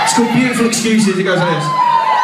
It's called Beautiful Excuses. It goes like this.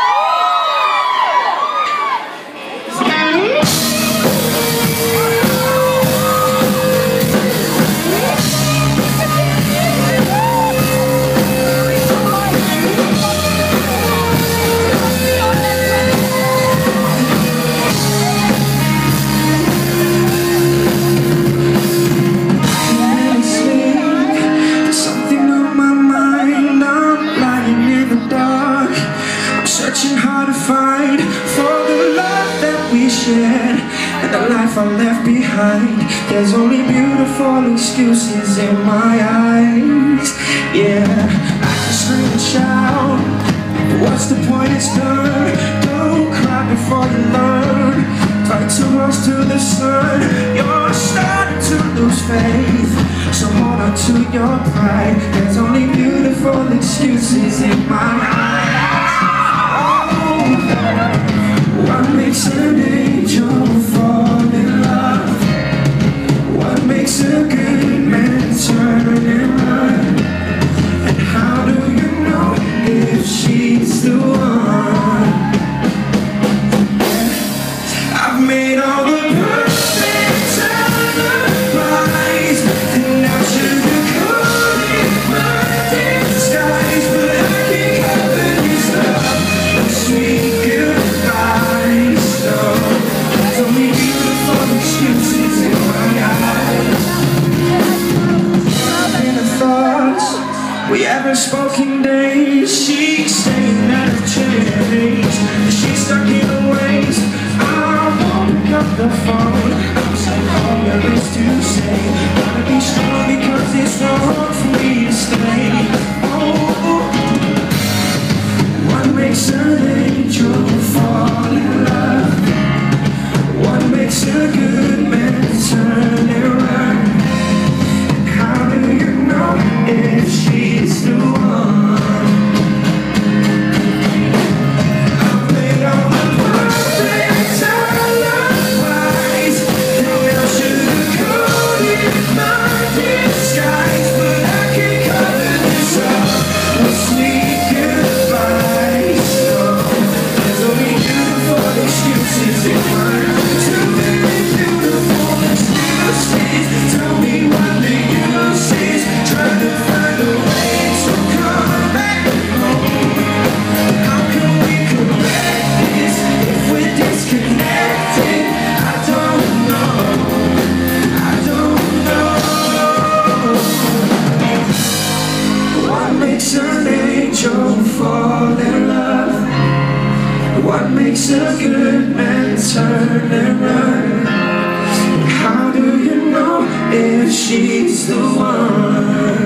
And the life I left behind. There's only beautiful excuses in my eyes. Yeah, I can scream and shout, but what's the point? It's done. Don't cry before you learn. Fight to rise to the sun. You're starting to lose faith, so hold on to your pride. There's only beautiful excuses in my eyes. Oh, what makes an angel fall in love? What makes a good man turn and run? And how do you know if she's the one? I've made all the perfect sacrifice, and I sugarcoat it my disguise, but I can't cover this love with sweet goodbyes. So there's only beautiful excuses in my eyes. In the thoughts we haven't spoken days, she's saying that I've changed, she's stuck in her ways. I won't pick up the phone, I'm so all there is to say. Gotta be strong because it's wrong for me to stay. Oh, what makes an angel fall in love? What makes a good man turn and run? And how do you know if she's the one? I've made all the perfect alibis, and I sugarcoat it my disguise, but I can't cover this up with sweet goodbyes. So there's only beautiful excuses in my eyes. Too many beautiful excuses. Tell me what the use is, trying to find a way to come back home. How can we correct this if we're disconnected? I don't know, I don't know. What makes an angel fall in love? What makes a good man turn and run? How do you know if she's the one?